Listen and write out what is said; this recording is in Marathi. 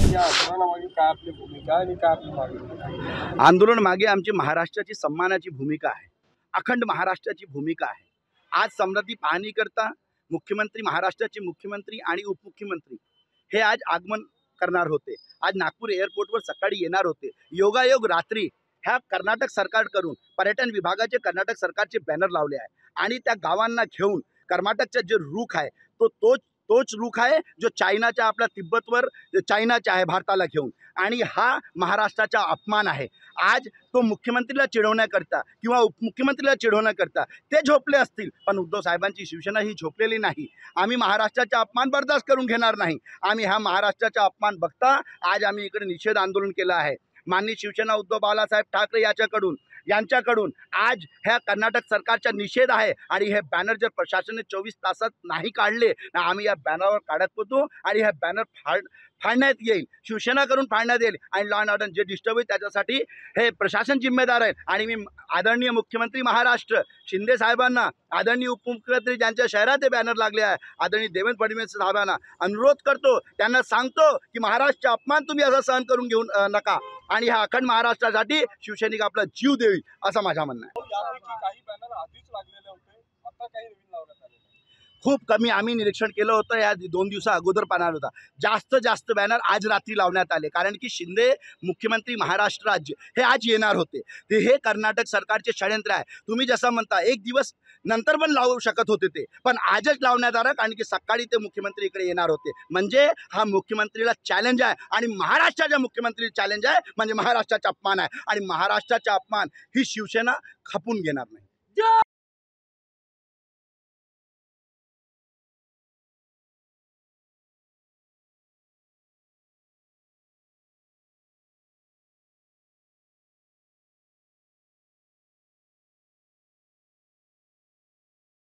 या आंदोलनामागे काय आपली भूमिका आणि काय आपली मागणी? आंदोलन मागे आमची महाराष्ट्राची सन्मानाची भूमिका आहे, अखंड महाराष्ट्राची भूमिका आहे। आज समृद्धी पाहणी करता मुख्यमंत्री, महाराष्ट्राचे मुख्यमंत्री आणि उपमुख्यमंत्री हे आज आगमन करणार होते। आज नागपूर एअरपोर्टवर सकाळी येणार होते। योगायोग रात्री ह्या कर्नाटक सरकारकडून पर्यटन विभागाचे कर्नाटक सरकारचे बॅनर लावले आहे आणि त्या गावांना घेऊन कर्नाटकचा जे रुख आहे तोच रुख आहे जो चायनाच्या आपल्या तिब्बतवर चायनाचा आहे भारताला घेऊन, आणि हा महाराष्ट्राचा अपमान आहे। आज तो मुख्यमंत्रीला चिडवण्याकरता किंवा उपमुख्यमंत्रीला चिडवण्याकरता ते झोपले असतील, पण उद्धव साहेबांची शिवसेना ही झोपलेली नाही। आम्ही महाराष्ट्राचा अपमान बर्दाश्त करून घेणार नाही। आम्ही हा महाराष्ट्राचा अपमान बघता आज आम्ही इकडे निषेध आंदोलन केलं आहे। माननीय शिवसेना उद्धव बाळासाहेब ठाकरे यांच्याकडून आज ह्या कर्नाटक सरकारचा निषेध आहे आणि हे बॅनर जर प्रशासनाने 24 तासात नाही काढले ना आम्ही या बॅनरवर काढत होतो आणि हे बॅनर फाडण्यात येईल, शिवसेनाकडून फाडण्यात येईल आणि लॉ अँड ऑर्डर जे डिस्टर्ब होईल त्याच्यासाठी हे प्रशासन जिम्मेदार आहे। आणि मी आदरणीय मुख्यमंत्री महाराष्ट्र शिंदे साहेबांना, आदरणीय उपमुख्यमंत्री ज्यांच्या शहरात हे बॅनर लागले आहे, आदरणीय देवेंद्र फडणवीस साहेबांना अनुरोध करतो, त्यांना सांगतो की महाराष्ट्राचा अपमान तुम्ही असं सहन करून घेऊ नका आणि ह्या अखंड महाराष्ट्रासाठी शिवसैनिक आपला जीव देईल असं माझं म्हणणं आहे। यापैकी काही बॅनर आधीच लागलेले होते, आता काही नवीन लावण्यात आले? खूप कमी आम्ही निरीक्षण केलं होतं, या 2 दिवसा अगोदर पाहणार होता। जास्त बॅनर आज रात्री लावण्यात आले, कारण की शिंदे मुख्यमंत्री महाराष्ट्र राज्य हे आज येणार होते। ते हे कर्नाटक सरकारचे षडयंत्र आहे। तुम्ही जसं म्हणता एक दिवस नंतर पण लावू शकत होते ते, पण आजच लावण्यात आलं कारण की सकाळी ते मुख्यमंत्री इकडे येणार होते। म्हणजे हा मुख्यमंत्रीला चॅलेंज आहे आणि महाराष्ट्राच्या मुख्यमंत्रीला चॅलेंज आहे, म्हणजे महाराष्ट्राचा अपमान आहे आणि महाराष्ट्राचा अपमान ही शिवसेना खपून घेणार नाही।